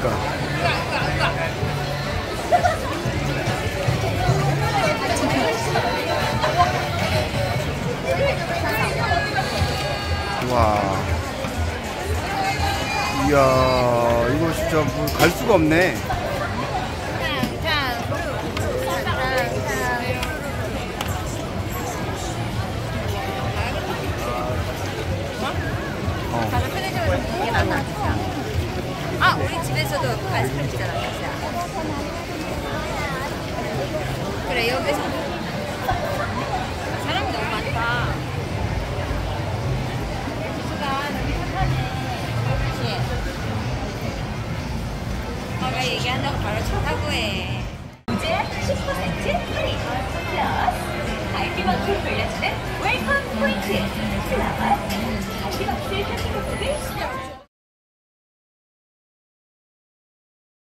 그러니까. 와. 이야, 이거 진짜 뭐 갈 수가 없네. 가서 편의점에서 먹는 게 낫다. 아, 우리 집에서도 아이스크림 진짜 낫다. 그래, 여기서 사람이 너무 많다. 기수가 너무 착하네. 그렇지. 아까 얘기한다고 바로 좋다고 해. 이제 10% 할인 플러스 갈비만큼 돌려주는 웰컴 포인트 플러스 갈비박스 혜택 혜택을